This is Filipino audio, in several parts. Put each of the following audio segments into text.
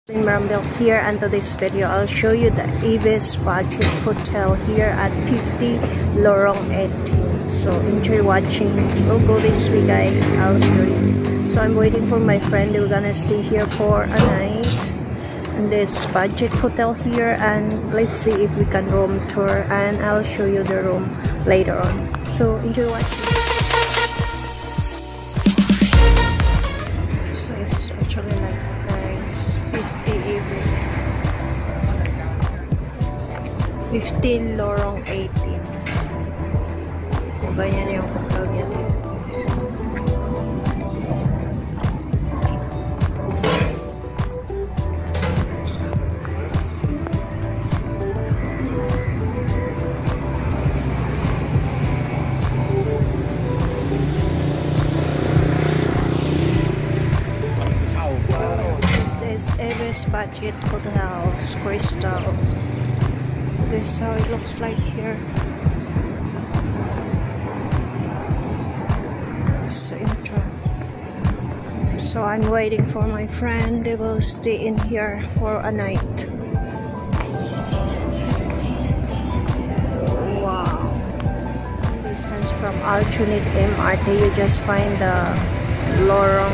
In Marambel here, and to this video I'll show you the Ibis budget hotel here at 50 Lorong 18. So enjoy watching. We'll go this way, guys. I'll show you. So I'm waiting for my friend. We're gonna stay here for a night in this budget hotel here, and let's see if we can room tour, and I'll show you the room later on. So enjoy watching. So it's actually like that, guys. 50 Lorong 18. O ganyan yung hotel niya dito. This is Ibis Budget Hotels Crystal. This is how it looks like here. So I'm waiting for my friend. They will stay in here for a night. Wow. Distance from Alchunit MRT, you just find the Lorong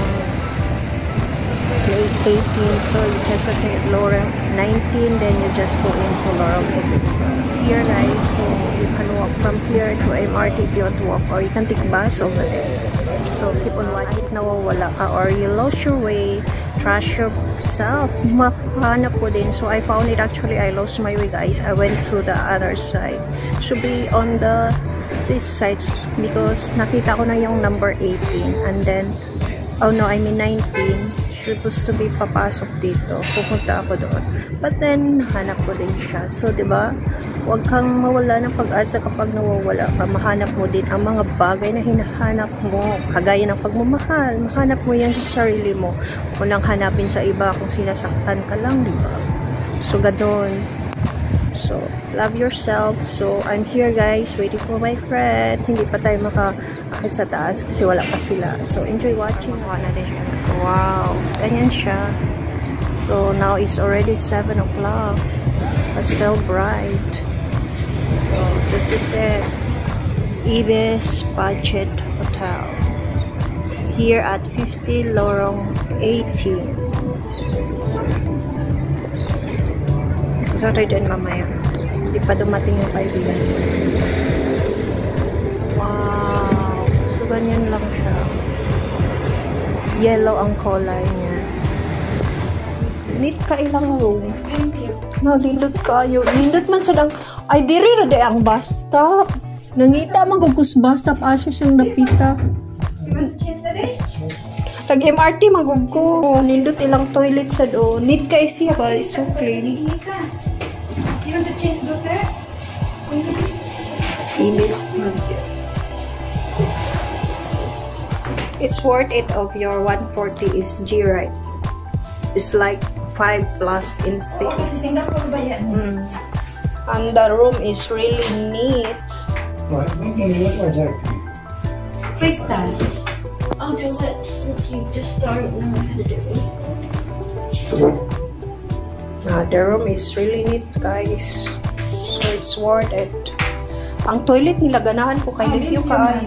18, so you just attend Lorong 19, then you just go into Lorong 18. So it's here, guys. So you can walk from here to MRT if you want to walk, or you can take bus over there. So keep on watching. Nawawala ka or you lost your way, trash yourself, mahanap ko din. So I found it. Actually, I lost my way, guys. I went to the other side. Should be on this side because nakita ko na yung number 18, and then oh no, I mean 19. Supposed to be papasok dito. Pupunta ako doon. But then, hanap ko din siya. So, diba? Huwag kang mawala ng pag-asa kapag nawawala ka. Mahanap mo din ang mga bagay na hinahanap mo. Kagaya ng pagmamahal. Mahanap mo yan sa sarili mo. Kung nang hanapin sa iba kung sinasaktan ka lang, diba? So, ganun. So, love yourself. So, I'm here, guys. Waiting for my friend. Hindi pa tayo maka-akit sa taas kasi wala pa sila. So, enjoy watching. Wow. Ganyan siya. So, now it's already 7 o'clock. Still bright. So, this is it. Ibis Budget Hotel. Here at 50 Lorong 18. Sorry din mamaya. Hindi pa dumating yung kaibigan. Wow. So, ganyan lang siya. Yellow ang kulay niya. Neat ka ilang room. Nalindot kayo. Lindot man sa dang... Ay, diri na day ang bus stop. Nangita magugos bus stop. Asya siyang napita. Nag-MRT magugko. Nindot ilang toilet sa doon. Neat ka siya ba? It's so clean. You want to change the there? Ibis. It's worth it of your 140 is G, right? It's like 5 plus in 6. Oh, Singapore ba yan? And the room is really neat. Freestyle. Oh, since you just started learning how to do it. The room is really neat, guys. So it's worth it. Ang toilet nila ganahan ko kay Livio kaayo.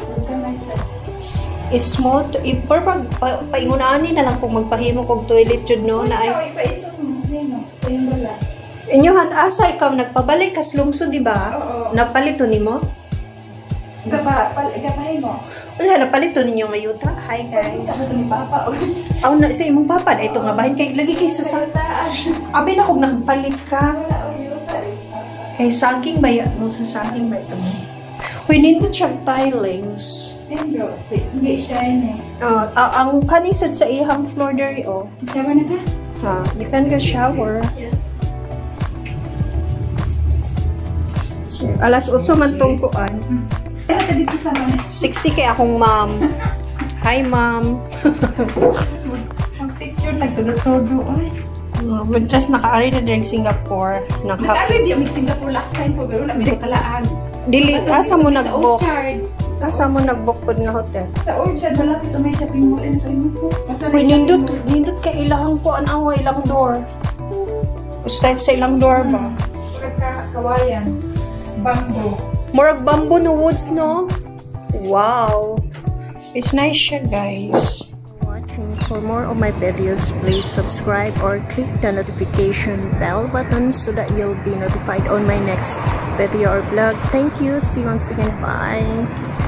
It's small to paingunaani na lang kung magpahimo kog toilet jud no na ay. Ipaisa mo nino, yung bala. Inyohan asa ikaw nagpabalik kas lungsod di ba? Napalito nimo? Gapahin mo. Wala napalito ninyo ngayuta. Hi guys. Tapos ni Papa. Aw na sa imong papa na ito nga bahin kay lagi kay sa abi na kog nagpalit ka. Kay saging ba mo sa saging ba ito mo? We need to check tilings. Hindi siya yun eh. Ang kanisad sa ihang floor there, oh. Shower na ka? You can go shower. Yes. Alas 8 man tungkuan. Ito dito sa mga. Sexy kay akong ma'am. Hi, ma'am. Mag-picture, nagtulog-todo. Magdress naka-ari na din Singapore. Naka-ari yung Singapore last time po, pero wala may nakalaag. Dili, asa mo nag-book? Asa mo nag-book pod nga hotel? Sa Orchard, malapit may shopping mall. Uy, nindot ka ilang po ang away, ilang door. Basta sa ilang door ba? Kawayan. Bamboo. Murag bamboo no woods, no? Wow. It's nice siya, guys. For more of my videos, please subscribe or click the notification bell button so that you'll be notified on my next video or vlog. Thank you. See you once again. Bye.